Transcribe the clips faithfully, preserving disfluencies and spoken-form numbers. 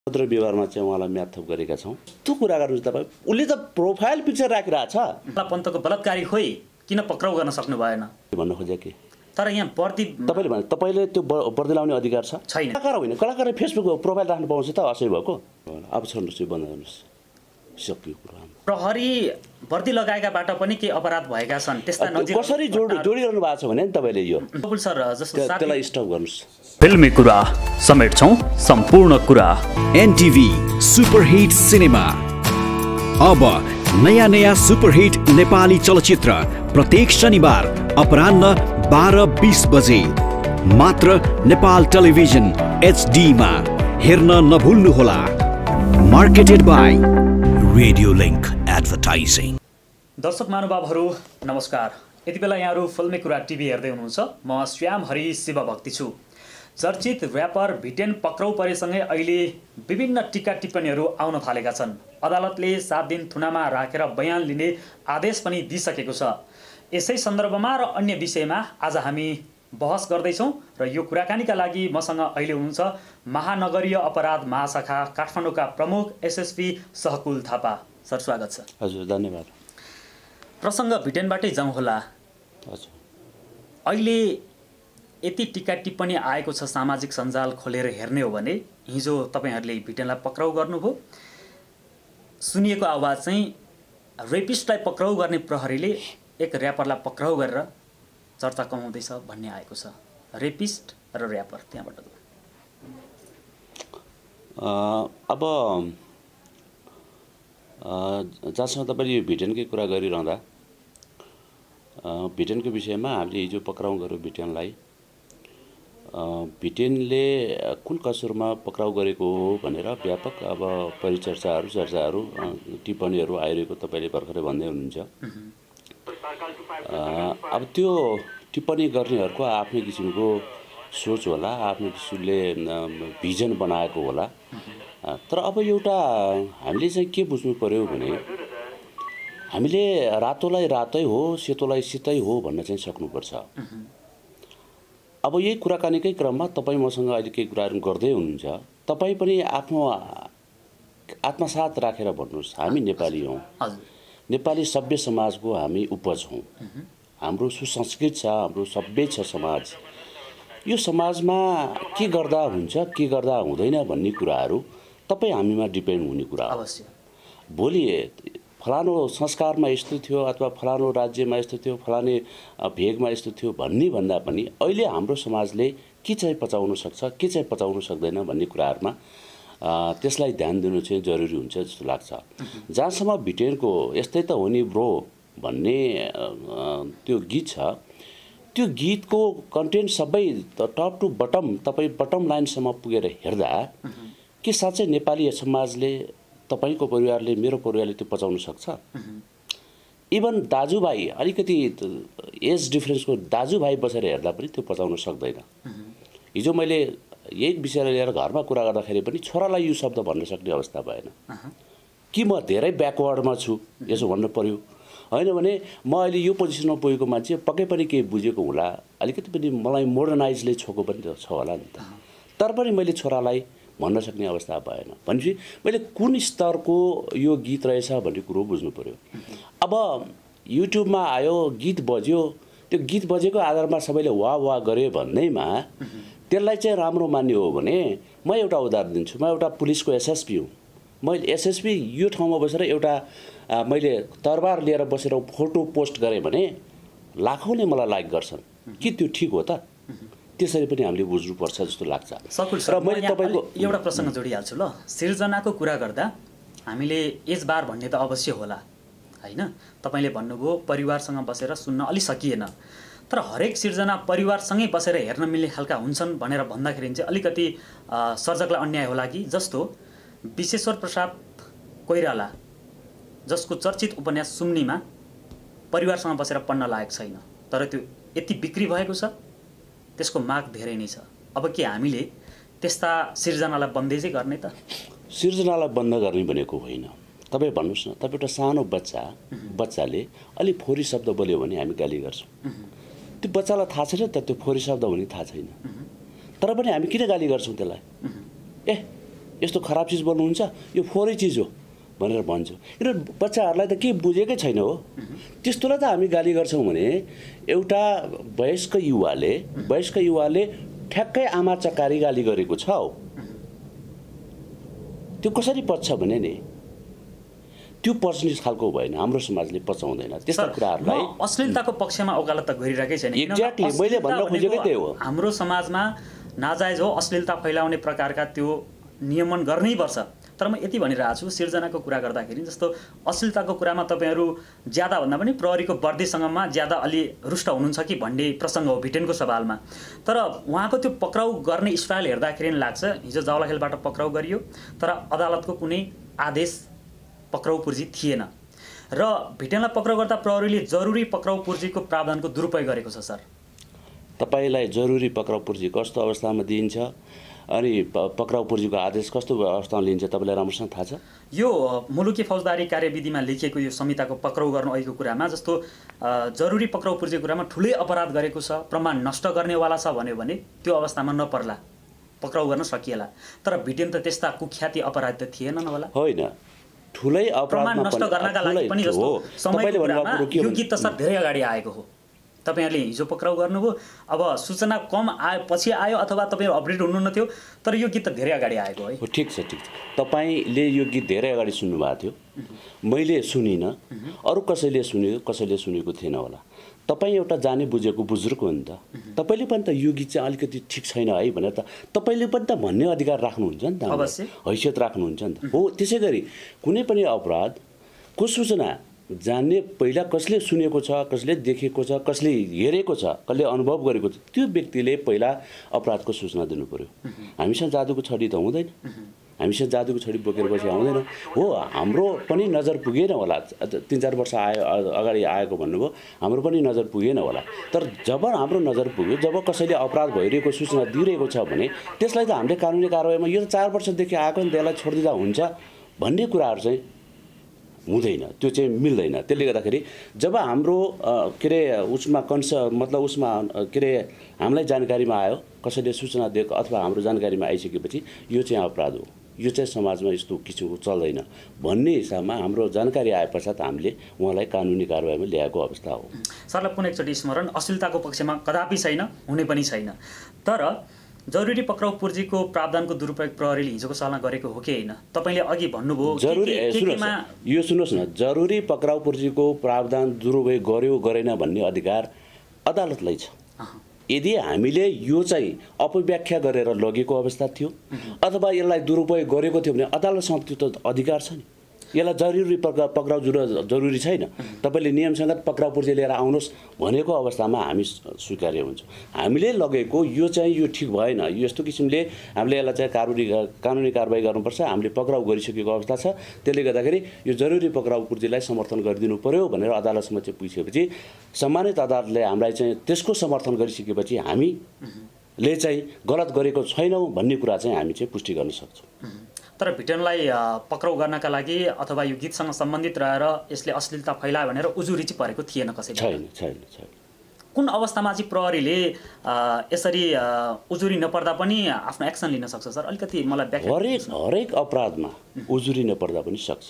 पत्र व्यवहारमा चाहिँ उहाँलाई म्याद थप गरेका छौँ। त्यो कुरा गर्नु तपाईँ उसले त प्रोफाइल पिक्चर राखिरहेछ। पन्तको बलात्कारी खोइ किन पक्राउ गर्न सक्नु भएन भन्नु खोजे के? तर यहाँ वर्दी तपाईँले भने तपाईँले त्यो वर्दी लाउने अधिकार छ छैन। कलाकार होइन, कलाकारले फेसबुकको प्रोफाइल राख्नु पाउँछ त असै भएको? अब छोड्नुहोस्, बन्द गर्नुहोस्, सक्यो कुरा। प्रहरी वर्दी लगाएकाबाट पनि के अपराध भएका छन् त्यस्ता नजिक कसरी जोड जोडिरहनु भएको छ भने नि तपाईँले यो बबुल सर जस्तो त्यसलाई स्टप गर्नुहोस्। फिल्मी कुरा समेट्छौँ सम्पूर्ण कुरा। एनटिभी सुपरहिट सिनेमा अब नयाँ नयाँ सुपरहिट नेपाली चलचित्र प्रत्येक शनिबार अपराह्न बाह्र बीस बजे मात्र नेपाल टेलिभिजन एचडीमा हेर्न नभुल्नुहोला। Marketed by radio link advertising. दर्शक महानुभावहरू नमस्कार। यति बेला यहाँहरू फिल्मी कुरा टिभी हेर्दै हुनुहुन्छ। म श्याम हरि शिवभक्ति छु। चर्चित र्यापर भिटेन पक्राउ परेसँगै अहिले विभिन्न टिका टिप्पणीहरू आउन थालेका छन्। अदालतले सात दिन थुनामा राखेर बयान लिने आदेश पनि दिइसकेको छ। यसै सन्दर्भमा र अन्य विषयमा आज हामी बहस गर्दैछौँ र यो कुराकानीका लागि मसँग अहिले हुनुहुन्छ महानगरीय अपराध महाशाखा काठमाडौँका प्रमुख एसएसपी सहकुल थापा। सर स्वागत छ। हजुर धन्यवाद। प्रसङ्ग भिटेनबाटै जाउँ होला। हजुर अहिले यति टिका टिप्पणी आएको छ, सामाजिक सञ्जाल खोलेर हेर्ने हो भने हिजो तपाईँहरूले भिटेनलाई पक्राउ गर्नुभयो। सुनिएको आवाज चाहिँ रेपिस्टलाई पक्राउ गर्ने प्रहरीले एक र्यापरलाई पक्राउ गरेर चर्चा कमाउँदैछ भन्ने आएको छ। रेपिस्ट र र्यापर त्यहाँबाट अब जहाँसम्म तपाईँले भिटेनकै कुरा गरिरहँदा भिटेनको विषयमा हामीले हिजो पक्राउ गर्यो भिटेनलाई। भिटेनले कुन कसुरमा पक्राउ गरेको हो भनेर व्यापक अब परिचर्चाहरू चर्चाहरू टिप्पणीहरू आइरहेको तपाईँले भर्खरै भन्दै हुनुहुन्छ। अब त्यो टिप्पणी गर्नेहरूको आफ्नै किसिमको सोच होला, आफ्नै किसिमले भिजन बनाएको होला। तर अब एउटा हामीले चाहिँ के बुझ्नु पर्यो भने हामीले रातोलाई रातै हो सेतोलाई सेतै हो भन्न चाहिँ सक्नुपर्छ। अब यही कुराकानीकै क्रममा तपाईँ मसँग अहिले केही कुराहरू गर्दै हुनुहुन्छ। तपाईँ पनि आफ्नो आत्मसात राखेर भन्नुहोस्, हामी नेपाली हौँ, नेपाली सभ्य समाजको हामी उपज हौँ। हाम्रो सुसंस्कृत छ, हाम्रो सभ्य छ समाज। यो समाजमा के गर्दा हुन्छ के गर्दा हुँदैन भन्ने कुराहरू तपाईँ हामीमा डिपेन्ड हुने कुरा हो। अवश्य भोलि फलानो संस्कारमा यस्तो थियो अथवा फलानो राज्यमा यस्तो थियो, फलाने भेगमा यस्तो थियो भन्ने भन्दा पनि अहिले हाम्रो समाजले के चाहिँ पचाउन सक्छ के चाहिँ पचाउन सक्दैन भन्ने कुराहरूमा त्यसलाई ध्यान दिनु चाहिँ जरुरी हुन्छ जस्तो लाग्छ। जहाँसम्म भिटेनको यस्तै त हो नि ब्रो भन्ने त्यो गीत छ, त्यो गीतको कन्टेन्ट सबै टप टु बटम तपाईँ बटम लाइनसम्म पुगेर हेर्दा के साँच्चै नेपाली समाजले, तपाईँको परिवारले, मेरो परिवारले त्यो पचाउन सक्छ? इभन दाजुभाइ अलिकति एज डिफ्रेन्सको दाजुभाइ बसेर हेर्दा पनि त्यो पचाउन सक्दैन। हिजो मैले यही विषयलाई लिएर घरमा कुरा गर्दाखेरि पनि छोरालाई यो शब्द भन्न सक्ने अवस्था भएन। कि म धेरै ब्याकवर्डमा छु यसो भन्नु पर्यो? होइन भने म अहिले यो पोजिसनमा पुगेको मान्छे पक्कै पनि केही बुझेको होला, अलिकति पनि मलाई मोडर्नाइजले छोएको पनि छ होला नि त। तर पनि मैले छोरालाई भन्न सक्ने अवस्था भएन। भनेपछि मैले कुन स्तरको यो गीत रहेछ भन्ने कुरो बुझ्नु पर्यो। अब युट्युबमा आयो, गीत बज्यो, त्यो गीत बजेको आधारमा सबैले वाह वाह गरे भन्दैमा त्यसलाई चाहिँ राम्रो मान्ने हो भने म एउटा उदाहरण दिन्छु। म एउटा पुलिसको एसएसपी हुँ। मैले एसएसपी यो ठाउँमा बसेर एउटा मैले तरबार लिएर बसेर फोटो पोस्ट गरेँ भने लाखौँले मलाई लाइक गर्छन्। के त्यो ठिक हो त? त्यसरी पनि हामीले बुझ्नुपर्छ जस्तो लाग्छ। र मैले तपाईँको एउटा प्रसङ्ग जोडिहाल्छु ल। सिर्जनाको कुरा गर्दा हामीले एज बार भन्ने त अवश्य होला होइन। तपाईँले भन्नुभयो परिवारसँग बसेर सुन्न अलि सकिएन, तर हरेक सिर्जना परिवारसँगै बसेर हेर्न मिल्ने खालका हुन्छन् भनेर भन्दाखेरि चाहिँ अलिकति सर्जकलाई अन्याय होला कि। जस्तो विश्वेश्वर प्रसाद कोइराला जसको चर्चित उपन्यास सुम्नीमा परिवारसँग बसेर पढ्न लायक छैन, तर त्यो यति बिक्री भएको छ, त्यसको माग धेरै नै छ। अब के हामीले त्यस्ता सिर्जनालाई बन्देजै गर्ने त? सिर्जनालाई बन्द गर्ने भनेको होइन। तपाईँ भन्नुहोस् न, तपाईँ एउटा सानो बच्चा बच्चाले अलिक फोहोरी शब्द बोल्यो भने हामी गाली गर्छौँ। त्यो बच्चालाई थाहा छैन त त्यो फोहोरी शब्द भने थाहा छैन, तर पनि हामी किन गाली गर्छौँ त्यसलाई? ए यस्तो खराब चिज बोल्नुहुन्छ, यो फोहोरै चिज हो भनेर भन्छु। किनभने बच्चाहरूलाई त केही बुझेकै छैन हो। त्यस्तोलाई त हामी गाली गर्छौँ भने एउटा वयस्क युवाले वयस्क युवाले ठ्याक्कै आमा चकारी गाली गरेको छ हो, त्यो कसरी पच्छ भने नि त्यो पच्ने खालको भएन, हाम्रो समाजले पचाउँदैन त्यस्ता कुराहरूलाई। अश्लीलताको पक्षमा वकालत त गरिरहेकै छैन। एक्ज्याक्टली मैले भन्न खोजेकै त्यही हो। हाम्रो समाजमा नाजायज हो अश्लीलता फैलाउने प्रकारका त्यो नियमन गर्नैपर्छ। तर म यति भनिरहेको छु, सिर्जनाको कुरा गर्दाखेरि जस्तो अश्लीलताको कुरामा तपाईँहरू ज्यादा भन्दा पनि प्रहरीको वर्दीसँगमा ज्यादा अलि रुष्ट हुनुहुन्छ कि भन्ने प्रसङ्ग हो भिटेनको सवालमा। तर उहाँको त्यो पक्राउ गर्ने स्टाइल हेर्दाखेरि लाग्छ हिजो जावलाखेलबाट पक्राउ गरियो तर अदालतको कुनै आदेश पक्राउ पूर्जी थिएन र भिटेनलाई पक्राउ गर्दा प्रहरीले जरुरी पक्राउ पूर्जीको प्रावधानको दुरुपयोग गरेको छ। सर, तपाईँलाई जरुरी पक्राउ पूर्जी कस्तो अवस्थामा दिइन्छ अनि पक्राउ पूर्जीको आदेश कस्तो अवस्थामा लिन्छ तपाईँलाई राम्रोसँग थाहा छ? यो मुलुकी फौजदारी कार्यविधिमा लेखिएको यो संहिताको पक्राउ गर्नु अहिलेको कुरामा जस्तो जरुरी पक्राउ पूर्जीको कुरामा ठुलै अपराध गरेको छ, प्रमाण नष्ट गर्नेवाला छ भन्यो भने त्यो अवस्थामा नपर्ला, पक्राउ गर्न सकिएला। तर भिटेन त त्यस्ता कुख्याति अपराध त थिएनन् होला। होइन, ठुलै प्रमाण नष्ट गर्नका लागि पनि जस्तो समयको कुरामा यो गीत त सर धेरै अगाडि आएको हो। तपाईहरुले हिजो पक्राउ गर्नुभयो, अब सूचना कम आए पछि आयो अथवा तपाईहरु अपडेट हुनुहुन्न थियो, तर यो गीत त धेरै अगाडि आएको है। ठिक छ ठिक छ, तपाईले यो गीत धेरै अगाडि सुन्नु भएको थियो, मैले सुनिन, अरु कसैले सुन्यो कसैले सुनेको थिएन होला। तपाई एउटा जाने बुझेको बुजुर्ग हो नि त, तपाईले पनि त यो गीत चाहिँ अलिकति ठिक छैन है भनेर त तपाईले पनि त भन्ने अधिकार राख्नुहुन्छ नि त, हैसियत राख्नुहुन्छ नि त। हो, त्यसैगरी कुनै पनि अपराधको सूचना जान्ने पहिला कसले सुनेको छ, कसले देखेको छ, कसले हेरेको छ, कसले अनुभव गरेको छ, त्यो व्यक्तिले पहिला अपराधको सूचना दिनु पर्यो। हामीसँग जादुको छडी त हुँदैन, हामीसँग जादुको छडी बोकेर बसी आउँदैन। हो, हाम्रो पनि नजर पुगेन होला, तीन चार वर्ष आयो अगाडि आएको भन्नुभयो, हाम्रो पनि नजर पुगेन होला। तर जब हाम्रो नजर पुग्यो, जब कसैले अपराध भइरहेको सूचना दिइरहेको छ भने त्यसलाई त हामीले कानुनी कारबाहीमा यो चार वर्षदेखि आएको नि त्यसलाई छोडिदिँदा हुन्छ भन्ने कुराहरू चाहिँ हुँदैन, त्यो चाहिँ मिल्दैन। त्यसले गर्दाखेरि जब हाम्रो के अरे उसमा कन्स मतलब उसमा के अरे हामीलाई जानकारीमा आयो, कसैले सूचना दिएको अथवा हाम्रो जानकारीमा आइसकेपछि यो चाहिँ अपराध हो, यो चाहिँ समाजमा यस्तो किसिमको चल्दैन भन्ने हिसाबमा हाम्रो जानकारी आए पश्चात हामीले उहाँलाई कानुनी कारबाहीमा ल्याएको अवस्था हो। सरलाई पुनः एकचोटि स्मरण, अश्लीलताको पक्षमा कदापि छैन, हुने पनि छैन। तर जरुरी पक्राउ पूर्जीको प्रावधानको दुरुपयोग प्रहरीले हिजोको सालमा गरेको हो कि होइन? तपाईले अघि भन्नुभयो जरुरी यो सुन्नुहोस् न, जरुरी पक्राउ पूर्जीको प्रावधान दुरुपयोग गर्यो गरेन भन्ने अधिकार अदालतलाई छ। यदि हामीले यो चाहिँ अपव्याख्या गरेर लगेको अवस्था थियो अथवा यसलाई दुरुपयोग गरेको थियो भने अदालतसँग त्यो त अधिकार छ नि, यसलाई जरुरी पक्रा पक्राउ जरुरी छैन, तपाईले नियमसँग पक्राउ पूर्जी लिएर आउनुहोस् भनेको अवस्थामा हामी स्वीकार्य हुन्छौँ। हामीले लगेको यो चाहिँ यो ठिक भएन, यस्तो किसिमले हामीले यसलाई चाहिँ कानुनी कानुनी कारबाही गर्नुपर्छ, हामीले पक्राउ गरिसकेको अवस्था छ, त्यसले गर्दाखेरि यो जरुरी पक्राउ पूर्जीलाई समर्थन गरिदिनु पर्यो भनेर अदालतसम्म चाहिँ पुगिसकेपछि सम्मानित अदालतले हामीलाई चाहिँ त्यसको समर्थन गरिसकेपछि हामीले चाहिँ गलत गरेको छैनौँ भन्ने कुरा चाहिँ हामी चाहिँ पुष्टि गर्न सक्छौँ। तर भिटेनलाई पक्राउ गर्नका लागि अथवा यो गीतसँग सम्बन्धित रहेर यसले अश्लीलता फैलायो भनेर उजुरी चाहिँ परेको थिएन कसैले? छैन छैन छैन। कुन अवस्थामा चाहिँ प्रहरीले यसरी उजुरी नपर्दा पनि आफ्नो एक्सन लिन सक्छ सर? अलिकति मलाई व्याख्या। हरेक हरेक अपराधमा उजुरी नपर्दा पनि सक्छ।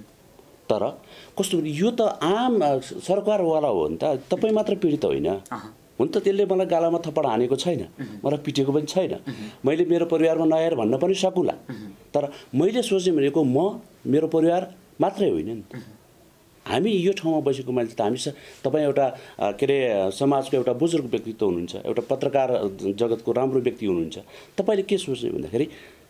तर कस्तो यो त आम सरकारवाला हो नि त, तपाईँ मात्र पीडित होइन हुन त, त्यसले मलाई गालामा थप्पड हानेको छैन, मलाई पिटेको पनि छैन, मैले मेरो परिवारमा नआएर भन्न पनि सकुला। तर मैले सोच्ने भनेको म मेरो परिवार मात्रै होइन नि, हामी यो ठाउँमा बसेको मान्छे त हामी तपाईँ एउटा के अरे समाजको एउटा बुजुर्ग व्यक्तित्व हुनुहुन्छ, एउटा पत्रकार जगतको राम्रो व्यक्ति हुनुहुन्छ, तपाईँले के सोच्ने भन्दाखेरि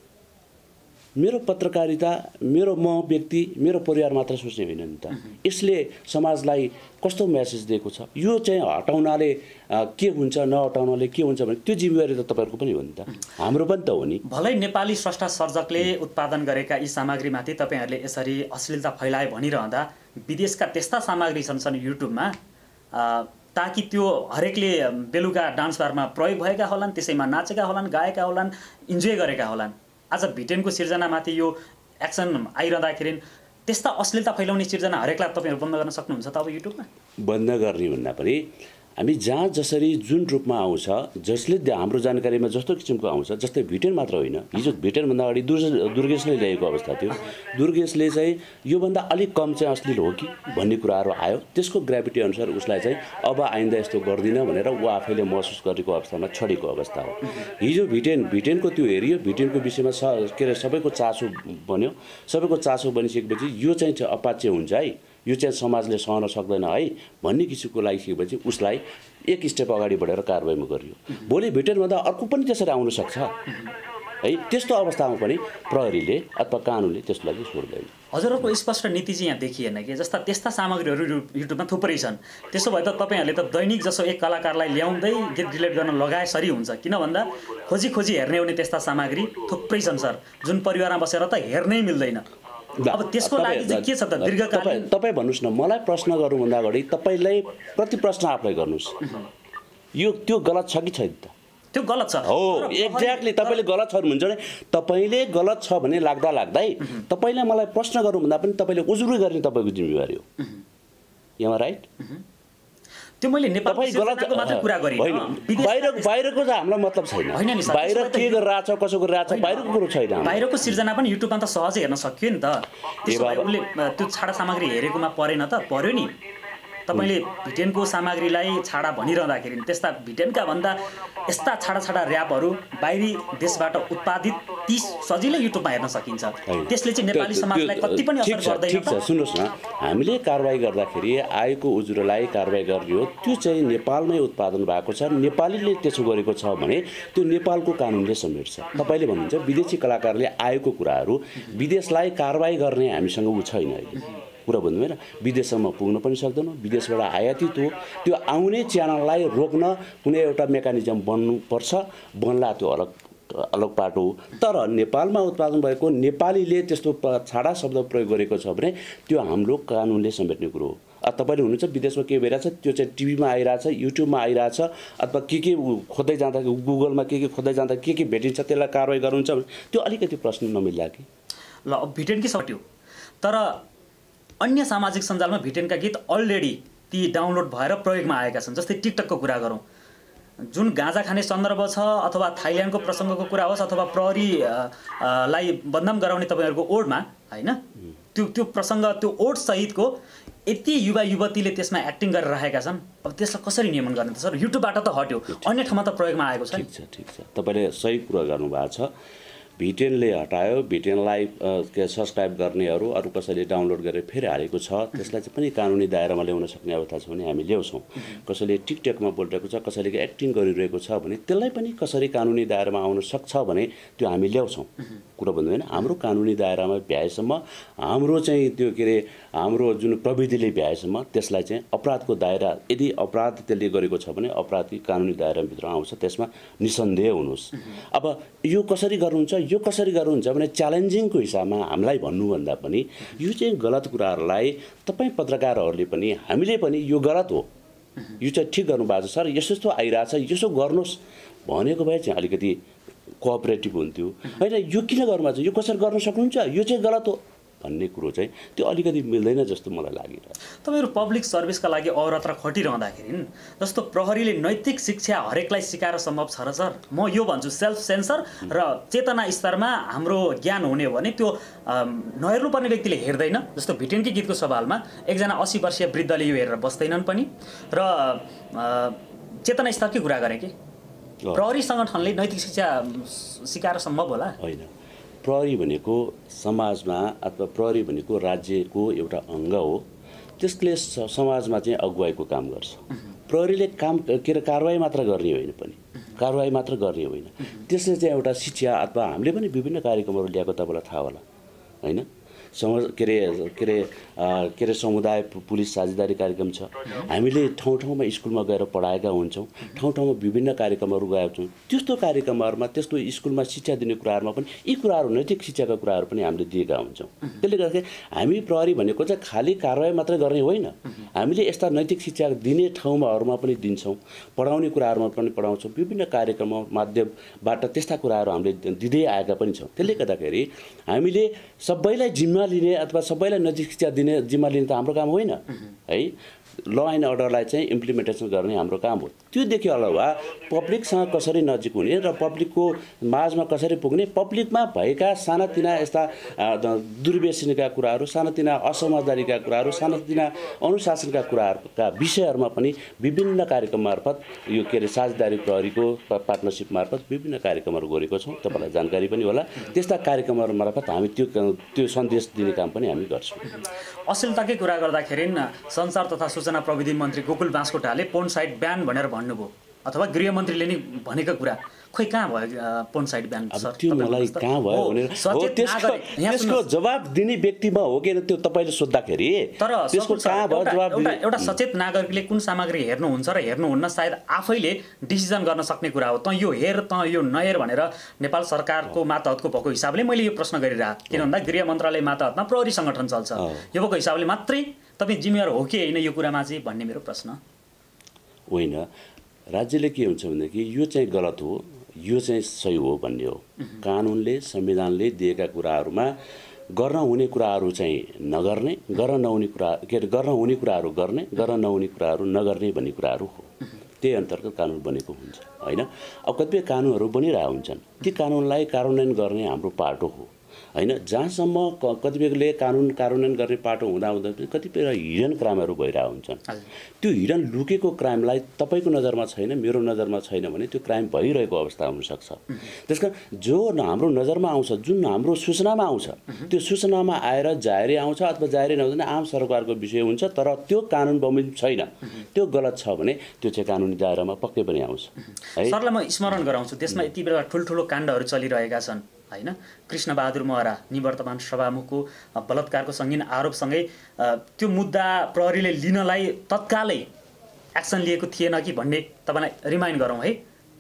मेरो पत्रकारिता मेरो म व्यक्ति मेरो परिवार मात्र सोच्ने होइन नि त, यसले समाजलाई कस्तो मेसेज दिएको छ, यो चाहिँ हटाउनाले के हुन्छ नहटाउनाले के हुन्छ भने त्यो जिम्मेवारी त तपाईँहरूको पनि हो नि त, हाम्रो पनि त हो नि। भलै नेपाली स्रष्टा सर्जकले उत्पादन गरेका यी सामग्रीमाथि तपाईँहरूले यसरी अश्लीलता फैलाए भनिरहँदा विदेशका त्यस्ता सामग्री छन् छन् युट्युबमा ताकि त्यो हरेकले बेलुका डान्स बारमा प्रयोग भएका होलान्, त्यसैमा नाचेका होलान्, गाएका होलान्, इन्जोय गरेका होलान्। आज भिटेनको सिर्जनामाथि यो एक्सन आइरहँदाखेरि त्यस्ता अश्लीलता फैलाउने सिर्जना हरेकलाई तपाईँहरू बन्द गर्न सक्नुहुन्छ त अब युट्युबमा? बन्द गर्ने भन्दा पनि हामी जहाँ जसरी जुन रूपमा आउँछ जसले हाम्रो जानकारीमा जस्तो किसिमको आउँछ, जस्तै भिटेन मात्र होइन, हिजो भिटेनभन्दा अगाडि दुर् दुर्गेशले ल्याएको अवस्था थियो। दुर्गेशले चाहिँ योभन्दा अलिक कम चाहिँ अश्लील हो कि भन्ने कुराहरू आयो। त्यसको ग्राभिटी अनुसार उसलाई चाहिँ अब आइन्दा यस्तो गर्दिनँ भनेर ऊ आफैले महसुस गरेको अवस्थामा छोडेको अवस्था हो। हिजो भिटेन भिटेनको त्यो हेरियो, भिटेनको विषयमा स के अरे सबैको चासो बन्यो। सबैको चासो बनिसकेपछि यो चाहिँ अपाच्य हुन्छ है, यो चाहिँ समाजले सहन सक्दैन है भन्ने किसिमको लागिसकेपछि उसलाई एक स्टेप अगाडि बढेर कारबाहीमा गरियो। भोलि भिटेनभन्दा अर्को पनि त्यसरी आउन सक्छ है। त्यस्तो अवस्थामा पनि प्रहरीले अथवा कानुनले त्यसलाई चाहिँ छोड्दैन। हजुरहरूको स्पष्ट नीति चाहिँ यहाँ देखिएन कि जस्ता त्यस्ता सामग्रीहरू युट्युबमा थुप्रै छन्। त्यसो भए त तपाईँहरूले त दैनिक जसो एक कलाकारलाई ल्याउँदै गीत डिलिट गर्न लगाएसरी हुन्छ। किन भन्दा खोजी खोजी हेर्ने हुने त्यस्ता सामग्री थुप्रै छन् सर, जुन परिवारमा बसेर त हेर्नै मिल्दैन। अब त्यसको लागि चाहिँ के छ त दीर्घकालीन? तपाईँ भन्नुहोस् न, मलाई प्रश्न गर्नुभन्दा अगाडि तपाईँलाई प्रति प्रश्न आफूलाई गर्नुहोस्, यो त्यो गलत छ कि छैन त? त्यो गलत छ हो, एक्ज्याक्टली। तपाईँले गलत छ भन्छ भने तपाईँले गलत छ भन्ने लाग्दा लाग्दै तपाईँले मलाई प्रश्न गर्नुभन्दा पनि तपाईँले उजुरी गर्ने तपाईँको जिम्मेवारी हो। यहाँ राइट? त्यो मैले नेपालको सिर्जनाको मात्र कुरा गरेँ, बाहिर बाहिरको चाहिँ हामीलाई मतलब छैन। बाहिर के गरिरहेछ, कसो गरिरहेछ बाहिरको कुरो छैन। बाहिरको सिर्जना पनि युट्युबमा त सहजै हेर्न सक्यो नि त। त्यसो भए उसले त्यो छाडा सामग्री हेरेकोमा परेन त? पर्यो नि। तपाईँले भिटेनको सामग्रीलाई छाडा भनिरहँदाखेरि त्यस्ता भिटेनका भन्दा यस्ता छाडा छाडा ऱ्यापहरू बाहिरी देशबाट उत्पादित ती सजिलै युट्युबमा हेर्न सकिन्छ। त्यसले चाहिँ नेपाली समाजलाई कति पनि असर गर्दैन। ठिक छ, सुन्नुहोस् न, हामीले कारबाही गर्दाखेरि आएको उजुरोलाई कारबाही गर्ने हो। त्यो चाहिँ नेपालमै उत्पादन भएको छ, नेपालीले त्यसो गरेको छ भने त्यो नेपालको कानुनले समेट्छ। तपाईँले भन्नुहुन्छ विदेशी कलाकारले आएको कुराहरू विदेशलाई कारबाही गर्ने हामीसँग ऊ छैन अहिले। कुरा भन्नु होइन, विदेशसम्म पुग्न पनि सक्दैनौँ। विदेशबाट आयातित हो, त्यो आउने च्यानललाई रोक्न कुनै एउटा मेकानिजम बन्नुपर्छ, बन्ला त्यो अलग अलग पाटो हो। तर नेपालमा उत्पादन भएको नेपालीले त्यस्तो छाडा शब्द प्रयोग गरेको छ भने त्यो हाम्रो कानुनले समेट्ने कुरो हो। तपाईँले हुनुहुन्छ विदेशमा के भइरहेछ त्यो चाहिँ टिभीमा आइरहेछ, युट्युबमा आइरहेछ, अथवा के के खोज्दै जाँदा गुगलमा के के खोज्दै जाँदा के के भेटिन्छ त्यसलाई कारवाही गर्नुहुन्छ भने त्यो अलिकति प्रश्न नमिल्ला कि ल। अब भिटेन के सट्यो, तर अन्य सामाजिक सञ्जालमा भिटेनका गीत अलरेडी ती डाउनलोड भएर प्रयोगमा आएका छन्। जस्तै टिकटकको कुरा गरौँ, जुन गाँजा खाने सन्दर्भ छ अथवा थाइल्यान्डको प्रसङ्गको कुरा होस् अथवा प्रहरी लाई बदनाम गराउने तपाईँहरूको ओडमा होइन, त्यो त्यो प्रसङ्ग त्यो ओड सहितको यति युवा युवतीले त्यसमा एक्टिङ गरेर राखेका छन्। अब त्यसलाई कसरी नियमन गर्ने त सर? युट्युबबाट त हट्यो, अन्य ठाउँमा त प्रयोगमा आएको छ। ठिक छ ठिक छ, तपाईँले सही कुरा गर्नुभएको छ। भिटेनले हटायो, भिटेनलाई के सब्सक्राइब गर्नेहरू अरू कसैले डाउनलोड गरेर फेरि हालेको छ, त्यसलाई चाहिँ पनि कानुनी दायरामा ल्याउन सक्ने अवस्था छ भने हामी ल्याउँछौँ। कसैले टिकटकमा बोलिरहेको छ, कसैले एक्टिङ गरिरहेको छ भने त्यसलाई पनि कसरी कानुनी दायरामा आउन सक्छ भने त्यो हामी ल्याउँछौँ। कुरा भन्नु होइन, हाम्रो कानुनी दायरामा भ्याएसम्म, हाम्रो चाहिँ त्यो के अरे हाम्रो जुन प्रविधिले भ्याएसम्म त्यसलाई चाहिँ अपराधको दायरा, यदि अपराध त्यसले गरेको छ भने अपराधी कानुनी दायराभित्र आउँछ, त्यसमा निसन्देह हुनुहोस्। अब यो कसरी गर्नुहुन्छ, यो कसरी गर्नुहुन्छ भने च्यालेन्जिङको हिसाबमा हामीलाई भन्नुभन्दा पनि यो चाहिँ गलत कुराहरूलाई तपाईँ पत्रकारहरूले पनि हामीले पनि यो गलत हो, यो चाहिँ ठिक गर्नुभएको छ सर, यसो यस्तो आइरहेछ, यसो गर्नुहोस् भनेको भए चाहिँ अलिकति कोअपरेटिभ हुन्थ्यो होइन। यो किन गर्नुभएको छ, यो कसरी गर्न सक्नुहुन्छ, यो चाहिँ गलत हो भन्ने कुरो चाहिँ त्यो अलिकति मिल्दैन जस्तो मलाई लागिरहेछ। तपाईँहरू पब्लिक सर्भिसका लागि अहोरात्र खटिरहँदाखेरि जस्तो प्रहरीले नैतिक शिक्षा हरेकलाई सिकाएर सम्भव छ र सर? म यो भन्छु सेल्फ सेन्सर र चेतना स्तरमा हाम्रो ज्ञान हुने हो भने त्यो नहेर्नुपर्ने व्यक्तिले हेर्दैन। जस्तो भिटेनकै गीतको सवालमा एकजना अस्सी वर्षीय वृद्धले यो हेरेर बस्दैनन् पनि र चेतना स्तरकै कुरा गरेँ कि प्रहरी सङ्गठनले नैतिक शिक्षा सिकाएर सम्भव होला? होइन, प्रहरी भनेको समाजमा अथवा प्रहरी भनेको राज्यको एउटा अङ्ग हो, त्यसले समाजमा चाहिँ अगुवाईको काम गर्छ। प्रहरीले काम के अरे कारवाही मात्र गर्ने होइन पनि, कारवाही मात्र गर्ने होइन, त्यसले चाहिँ एउटा शिक्षा अथवा हामीले पनि विभिन्न कार्यक्रमहरू ल्याएको तपाईँलाई थाहा होला होइन। समाज के अरे के अरे के अरे समुदाय पुलिस साझेदारी कार्यक्रम छ, हामीले ठाउँ ठाउँमा स्कुलमा गएर पढाएका हुन्छौँ, ठाउँ ठाउँमा विभिन्न कार्यक्रमहरू गएका छौँ। त्यस्तो कार्यक्रमहरूमा त्यस्तो स्कुलमा शिक्षा दिने कुराहरूमा पनि यी कुराहरू नैतिक शिक्षाका कुराहरू पनि हामीले दिएका हुन्छौँ। त्यसले गर्दाखेरि हामी प्रहरी भनेको चाहिँ खालि कारवाही मात्र गर्ने होइन, हामीले यस्ता नैतिक शिक्षा दिने ठाउँमाहरूमा पनि दिन्छौँ, पढाउने कुराहरूमा पनि पढाउँछौँ, विभिन्न कार्यक्रम माध्यमबाट त्यस्ता कुराहरू हामीले दिँदै आएका पनि छौँ। त्यसले गर्दाखेरि हामीले सबैलाई जिम्मा लिने अथवा सबैलाई नैतिक शिक्षा दिने जिम्मा लिने त हाम्रो काम होइन है। ल एन्ड अर्डरलाई चाहिँ इम्प्लिमेन्टेसन गर्ने हाम्रो काम हो। त्योदेखि अलावा पब्लिकसँग कसरी नजिक हुने र पब्लिकको माझमा कसरी पुग्ने, पब्लिकमा भएका सानातिना यस्ता दुर्व्यसनीका कुराहरू, सानातिना असमझदारीका कुराहरू, सानातिना अनुशासनका कुराहरूका विषयहरूमा पनि विभिन्न कार्यक्रम मार्फत यो के अरे साझेदारी प्रहरीको पार्टनरसिप मार्फत विभिन्न कार्यक्रमहरू गरेको छौँ। तपाईँलाई जानकारी पनि होला। त्यस्ता कार्यक्रमहरू मार्फत हामी त्यो त्यो सन्देश दिने काम पनि हामी गर्छौँ। अश्लीलताकै कुरा गर्दाखेरि सञ्चार तथा सूचना प्रविधि मन्त्री गोकुल बास्कोटाले पोर्न साइट ब्यान भनेर भन्नुभयो, अथवा गृहमन्त्रीले नि भनेको कुरा खोइ कहाँ भयो पोर्न साइट ब्यान? सर त्यो मलाई कहाँ भयो भनेर हो त्यसको त्यसको जवाब दिने व्यक्तिमा हो कि त्यो तपाईँले सोद्धाखेरि तर त्यसको कहाँ भयो जवाब एउटा एउटा सचेत नागरिकले कुन सामग्री हेर्नुहुन्छ र हेर्नुहुन्न सायद आफैले डिसिजन गर्न सक्ने कुरा हो। त यो हेर त यो नहेर भनेर नेपाल सरकारको मातहतको भएको हिसाबले मैले यो प्रश्न गरिरहेको, किन भन्दा गृह मन्त्रालय मातहतमा प्रहरी सङ्गठन चल्छ, यो भएको हिसाबले मात्रै तपाईँ जिम्मेवार हो कि होइन यो कुरामा चाहिँ भन्ने मेरो प्रश्न होइन। राज्यले के हुन्छ भनेदेखि यो चाहिँ गलत हो, यो चाहिँ सही हो भन्ने हो। कानुनले संविधानले दिएका कुराहरूमा गर्न हुने कुराहरू चाहिँ नगर्ने, गर्न नहुने कुरा के अरे गर्न हुने कुराहरू गर्ने, गर्न नहुने कुराहरू नगर्ने भन्ने कुराहरू हो। त्यही अन्तर्गत कानुन बनेको हुन्छ होइन। अब कतिपय कानुनहरू बनिरहेका हुन्छन्, ती कानुनलाई कार्यान्वयन गर्ने हाम्रो पाटो हो होइन। जहाँसम्म कतिपयले कानुन कार्यान्वयन गर्ने पाटो हुँदा हुँदा कतिपय हिडन क्राइमहरू भइरहेका हुन्छन्। त्यो हिडन लुकेको क्राइमलाई तपाईँको नजरमा छैन, मेरो नजरमा छैन भने त्यो क्राइम भइरहेको अवस्था हुनसक्छ। त्यसकारण जो हाम्रो नजरमा आउँछ, जुन हाम्रो सूचनामा आउँछ, त्यो सूचनामा आएर जाहेरी आउँछ अथवा जाहेरी नहुँदैन आम सरकारको विषय हुन्छ, तर त्यो कानुन बमोजिम छैन, त्यो गलत छ भने त्यो चाहिँ कानुनी दायरामा पक्कै पनि आउँछ है। सरलाई म स्मरण गराउँछु, देशमा यति बेला ठुल्ठुलो काण्डहरू चलिरहेका छन् होइन। कृष्णबहादुर महरा निवर्तमान सभामुखको बलात्कारको सङ्गीन आरोपसँगै त्यो मुद्दा प्रहरीले लिनलाई तत्कालै एक्सन लिएको थिएन कि भन्ने तपाईँलाई रिमाइन्ड गरौँ है।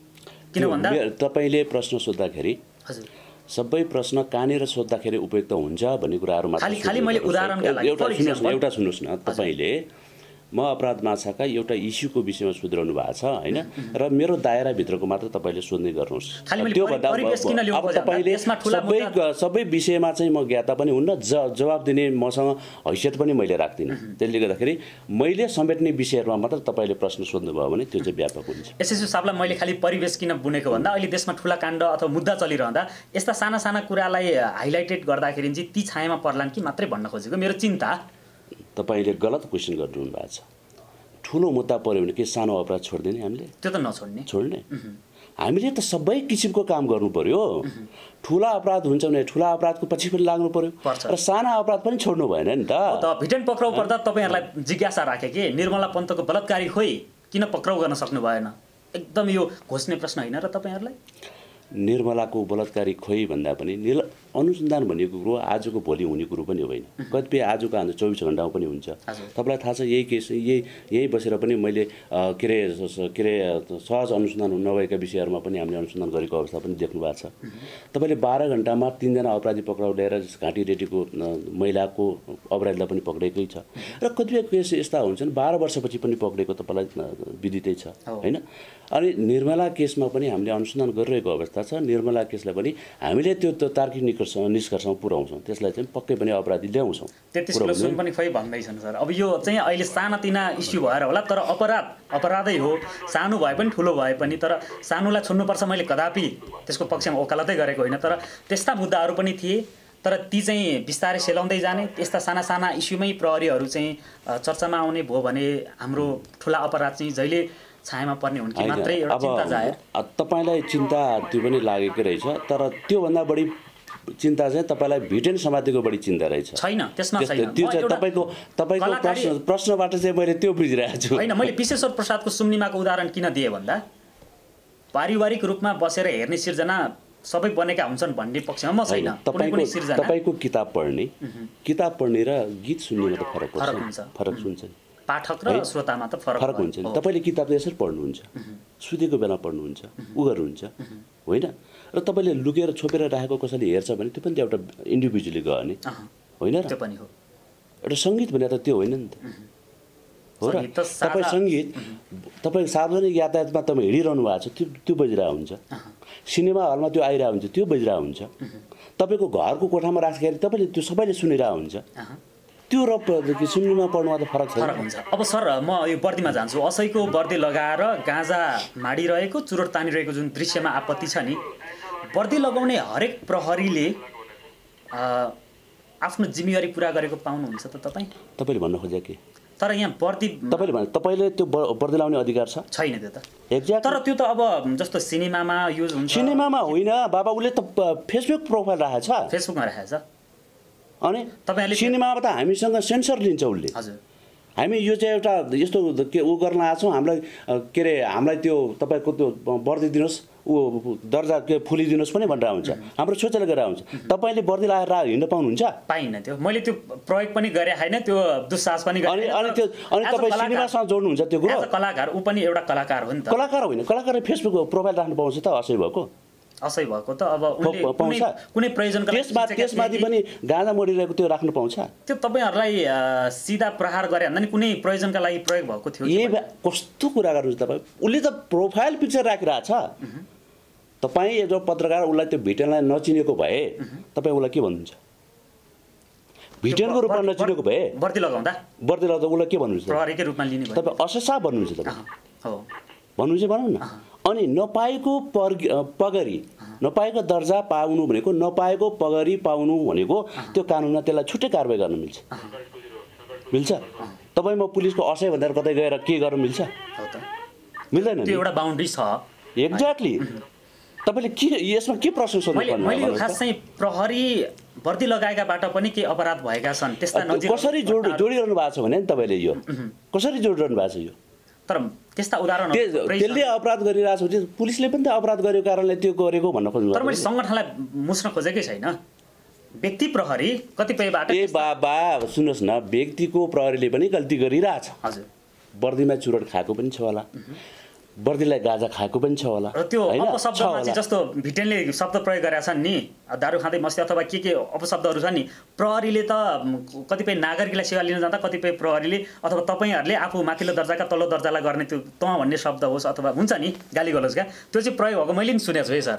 किन भन्दा तपाईँले प्रश्न सोद्धाखेरि हजुर सबै प्रश्न कहाँनिर सोद्धाखेरि उपयुक्त हुन्छ भन्ने कुराहरू मात्र खालि खालि मैले उदाहरणका लागि एउटा सुन्नुहोस् न एउटा सुन्नुहोस् न तपाईँले म अपराध माछाका एउटा इस्युको विषयमा सुध्राउनु भएको छ होइन, र मेरो दायराभित्रको मात्र तपाईँले सोध्ने गर्नुहोस्। त्योभन्दा अब तपाईँले सबै सबै विषयमा चाहिँ म ज्ञाता पनि हुन्न, ज जवाब दिने मसँग हैसियत पनि मैले राख्दिनँ। त्यसले गर्दाखेरि मैले समेट्ने विषयहरूमा मात्र तपाईँले प्रश्न सोध्नुभयो भने त्यो चाहिँ व्यापक हुन्छ। एसएसयू साहबलाई मैले खालि परिवेश किन बुनेको भन्दा अहिले देशमा ठुला काण्ड अथवा मुद्दा चलिरहँदा यस्ता साना साना कुरालाई हाइलाइटेड गर्दाखेरि चाहिँ ती छायामा पर्लान् कि मात्रै भन्न खोजेको मेरो चिन्ता। तपाईँले गलत क्वेसन गरिदिनु भएको छ। ठुलो मुद्दा पऱ्यो भने के सानो अपराध छोडिदिने हामीले? त्यो त नछोड्ने छोड्ने हामीले त सबै किसिमको काम गर्नु पर्यो। ठुला अपराध हुन्छ भने ठुला अपराधको पछि पनि लाग्नु पर्यो र साना अपराध पनि छोड्नु भएन नि त। भिटेन पक्राउ पर्दा तपाईँहरूलाई जिज्ञासा राखे कि निर्मला पन्तको बलात्कारी खोइ किन पक्राउ गर्न सक्नु भएन? एकदम यो घोष्ने प्रश्न होइन र तपाईँहरूलाई? निर्मलाको बलात्कारी खोइ भन्दा पनि निर अनुसन्धान भनेको कुरो आजको भोलि हुने कुरो पनि होइन। कतिपय आजको आज चौबिस घन्टामा पनि हुन्छ। तपाईँलाई थाहा छ यही केस यही यहीँ बसेर पनि मैले के अरे के अरे सहज अनुसन्धान नभएका विषयहरूमा पनि हामीले अनुसन्धान गरेको अवस्था पनि देख्नु भएको छ। तपाईँले बाह्र घन्टामा तिनजना अपराधी पक्राउ ल्याएर घाँटी रेटीको महिलाको अपराधीलाई पनि पक्रेकै छ र कतिपय केस यस्ता हुन्छन् बाह्र वर्षपछि पनि पक्रेको तपाईँलाई विदितै छ होइन। अनि निर्मला केसमा पनि हामीले अनुसन्धान गरिरहेको अवस्था छ। निर्मला केसलाई पनि हामीले त्यो तार्किक निष्कर्ष निष्कर्षमा पुर्याउँछौँ, त्यसलाई चाहिँ पक्कै पनि अपराधी ल्याउँछौँ। तेत्तिस किलो सुन पनि खोइ भन्दैछन् सर। अब यो चाहिँ अहिले सानातिना इस्यु भएर होला, तर अपराध अपराधै हो, सानो भए पनि ठुलो भए पनि। तर सानोलाई छोड्नुपर्छ मैले कदापि त्यसको पक्षमा वकालतै गरेको होइन, तर त्यस्ता मुद्दाहरू पनि थिए। तर ती चाहिँ बिस्तारै सेलाउँदै जाने त्यस्ता साना साना इस्युमै प्रहरीहरू चाहिँ चर्चामा आउने भयो भने हाम्रो ठुला अपराध चाहिँ जहिले छायामा पर्ने हुन् कि मात्रै एउटा चिन्ता जाहेर। तपाईँलाई चिन्ता त्यो पनि लागेकै रहेछ, तर त्योभन्दा बढी चिन्ता चाहिँ तपाईँलाई भिटेन समातिको बढी चिन्ता रहेछ। छैन त्यसमा छैन, त्यो चाहिँ तपाईँको तपाईँको प्रश्न प्रश्नबाट चाहिँ मैले त्यो बुझिरहेको छु होइन। मैले विश्वेश्वर प्रसादको सुम्निमाको उदाहरण किन दिएँ भन्दा पारिवारिक रूपमा बसेर हेर्ने सिर्जना सबै बनेका हुन्छन् भन्ने पक्षमा म छैन। तपाईँको तपाईँको किताब पढ्ने किताब पढ्ने र गीत सुन्नेमा त फरक हुन्छ, फरक हुन्छ। पाठक र श्रोतामा त फरक फरक हुन्छ। तपाईँले किताब त यसरी पढ्नुहुन्छ, सुतेको बेला पढ्नुहुन्छ, उ गर्नुहुन्छ होइन, र तपाईँले लुकेर छोपेर राखेको कसैले हेर्छ भने त्यो पनि एउटा इन्डिभिजुअली गयो नि होइन र? त्यो पनि हो। एउटा सङ्गीत भने त त्यो होइन नि त हो र? तपाईँ सङ्गीत तपाईँ सार्वजनिक यातायातमा तपाईँ हिँडिरहनु भएको छ, त्यो त्यो बजिरहेको हुन्छ। सिनेमा हलमा त्यो आइरहेको हुन्छ, त्यो बजिरहेको हुन्छ। तपाईँको घरको कोठामा राख्दाखेरि तपाईँले त्यो सबैले सुनिरहेको हुन्छ। त्यो र सिमलीमा पढ्नुमा त फरक छ। फरक हुन्छ। अब सर म यो वर्दीमा जान्छु। असैको वर्दी लगाएर गाँजा माडिरहेको चुरोट तानिरहेको जुन दृश्यमा आपत्ति छ नि, वर्दी लगाउने हरेक प्रहरीले आफ्नो जिम्मेवारी पुरा गरेको पाउनुहुन्छ त तपाईँ? तपाईँले भन्नु खोजे के? तर यहाँ वर्दी तपाईँले भने तपाईँले त्यो वर्दी लाउने अधिकार छ? छैन त्यो त। एक्ज्याक्ट। तर त्यो त अब जस्तो सिनेमामा युज हुन्छ। सिनेमामा होइन बाबा, उसले त फेसबुक प्रोफाइल राखेको छ। फेसबुकमा राखेको छ। अनि तपाईँले सिनेमामा त हामीसँग सेन्सर लिन्छ उसले। हजुर। हामी यो चाहिँ एउटा यस्तो के ऊ गर्न आएको छौँ, हामीलाई के अरे हामीलाई त्यो तपाईँको त्यो वर्दी दिनुहोस्, ऊ दर्जा के फुलिदिनुहोस् पनि भनेर हुन्छ। हाम्रो सोचेर गरेर हुन्छ। तपाईँले वर्दी लगाएर हिँड्न पाउनुहुन्छ? पाइन्न त्यो। मैले त्यो प्रयोग पनि गरेँ होइन, त्यो दुस्साहस पनि गरेँ। अनि अनि त्यो अनि तपाईँ सिनेमासँग जोड्नुहुन्छ त्यो कुरो? कलाकार ऊ पनि एउटा कलाकार हो नि त। कलाकार होइन, कलाकारले फेसबुक प्रोफाइल राख्नु पाउँछ त असै भएको? असै भएको त अब उनले कुनै कुनै प्रयोजनका लागि त्यसमा त्यसमाथि पनि गाँजा मोडिरहेको त्यो राख्नु पाउँछ? त्यो तपाईँहरूलाई सिधा प्रहार गरे भन्दा नि कुनै प्रयोजनका लागि प्रयोग भएको थियो? ए कस्तो कुरा गर्नुहुन्छ तपाईँ? उसले त प्रोफाइल पिक्चर राखिरहेछ। तपाईँ एउटा पत्रकार उसलाई त्यो भिटेनलाई नचिनेको भए तपाईँ उसलाई के भन्नुहुन्छ? भिटेनको रूपमा नचिनेको भए वर्दी लगाउँदा वर्दी लगाउँदा उसलाई के भन्नुहुन्छ? प्रहरीकै रूपमा लिने भयो। तपाईँ अससा भन्नुहुन्छ तपाईँ? हो भन्नुहुन्छ भनौँ न। अनि नपाएको पगरी नपाएको दर्जा पाउनु भनेको नपाएको पगरी पाउनु भनेको त्यो कानुनमा त्यसलाई छुट्टै कारबाही गर्न मिल्छ। मिल्छ? तपाईँ म पुलिसको असै भनेर कतै गएर के गर्न मिल्छ? मिल्दैन। त्यो एउटा बाउन्ड्री छ। एक्ज्याक्टली। तपाईँले के यसमा के प्रश्न सोध्नु पर्ने? मैले यो खास चाहिँ प्रहरी वर्दी लगाएकाबाट पनि केही अपराध भएका छन् त्यस्ता नजिक कसरी जोड जोडिरहनु भएको छ भने नि तपाईँले यो कसरी जोडिरहनु भएको छ? यो तर त्यस्ता उदाहरण त्यसले अपराध गरिरहेको छ, पुलिसले पनि त अपराध गरेको कारणले त्यो गरेको भन्न खोज्नु। तर मैले सङ्गठनलाई मुस्न खोजेकै छैन। व्यक्ति प्रहरी कतिपयबाट ए बाबा सुन्नुहोस् न, व्यक्तिको प्रहरीले पनि गल्ती गरिरहेछ। हजुर। वर्दीमा चुरोट खाएको पनि छ होला, वर्दीलाई गाजा खाएको पनि छ होला। र त्यो अपशब्दमा चाहिँ जस्तो भिटेनले शब्द प्रयोग गरेका छन् नि, दारू खाँदै मस्ती अथवा के के अपशब्दहरू छन् नि, प्रहरीले त कतिपय नागरिकलाई सेवा लिन जाँदा कतिपय प्रहरीले अथवा तपाईँहरूले आफू माथिल्लो दर्जाका तल्लो दर्जालाई गर्ने त्यो तँ भन्ने शब्द होस् अथवा हुन्छ नि गाली गलोचका, त्यो चाहिँ प्रयोग भएको मैले पनि सुनेको छु है सर।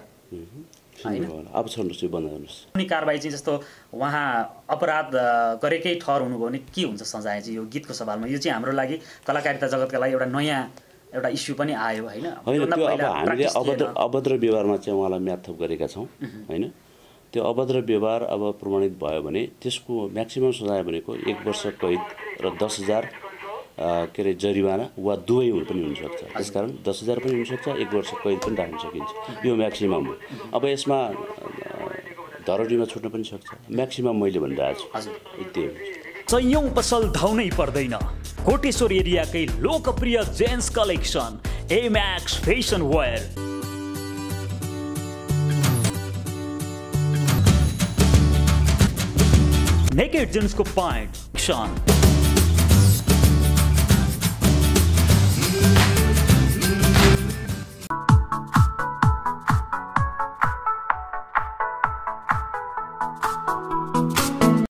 अब छोड्नुहोस्, यो बन्द गर्नुहोस्। कुनै कारबाही चाहिँ जस्तो उहाँ अपराध गरेकै ठहर हुनुभयो भने के हुन्छ सजाय चाहिँ यो गीतको सवालमा? यो चाहिँ हाम्रो लागि कलाकारिता जगतका लागि एउटा नयाँ एउटा इस्यु पनि आयो होइन? होइन, त्यो अब हामीले अभद्र अभद्र व्यवहारमा चाहिँ उहाँलाई म्याद थप गरेका छौँ होइन। त्यो अभद्र व्यवहार अब प्रमाणित भयो भने त्यसको म्याक्सिमम सजाय भनेको एक वर्ष कैद र दस हजार के अरे जरिवाना वा दुवै पनि हुनसक्छ। त्यसकारण दस हजार पनि हुनसक्छ, एक वर्ष कैद पनि राख्न सकिन्छ। यो म्याक्सिमम हो। अब यसमा धरोटीमा छुट्न पनि सक्छ। म्याक्सिमम मैले भनिरहेको छु यति हो। सयौं पसल धाउनै पर्दैन। कोटेश्वर एरियाकै लोकप्रिय jeans collection Emax fashion wear. Naked जेन्सको प्यान्ट,